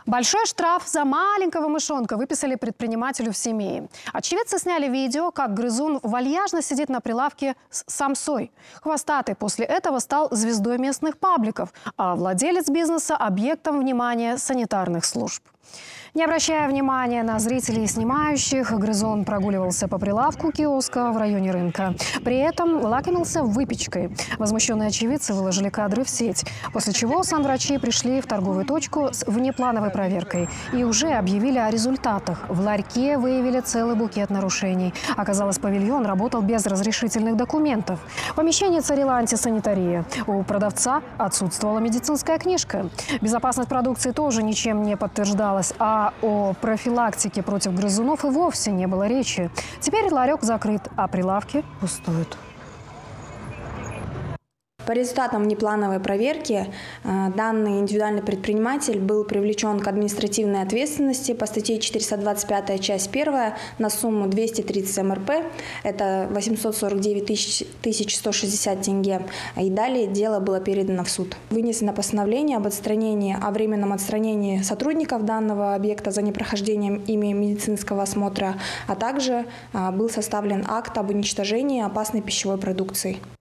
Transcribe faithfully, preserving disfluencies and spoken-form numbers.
Большой штраф за маленького мышонка выписали предпринимателю в Семее. Очевидцы сняли видео, как грызун вальяжно сидит на прилавке с самсой. Хвостатый после этого стал звездой местных пабликов, а владелец бизнеса – объектом внимания санитарных служб. Не обращая внимания на зрителей и снимающих, грызун прогуливался по прилавку киоска в районе рынка. При этом лакомился выпечкой. Возмущенные очевидцы выложили кадры в сеть, после чего санврачи пришли в торговую точку с внеплановой проверкой и уже объявили о результатах. В ларьке выявили целый букет нарушений. Оказалось, павильон работал без разрешительных документов. В помещении царила антисанитария. У продавца отсутствовала медицинская книжка. Безопасность продукции тоже ничем не подтверждалась, а о профилактике против грызунов и вовсе не было речи. Теперь ларек закрыт, а прилавки пустуют. По результатам внеплановой проверки данный индивидуальный предприниматель был привлечен к административной ответственности по статье четыреста двадцать пять, часть первая, на сумму двести тридцать эм эр пэ, это восемьсот сорок девять тысяч сто шестьдесят тенге. И далее дело было передано в суд. Вынесено постановление об отстранении, о временном отстранении сотрудников данного объекта за непрохождением ими медицинского осмотра, а также был составлен акт об уничтожении опасной пищевой продукции.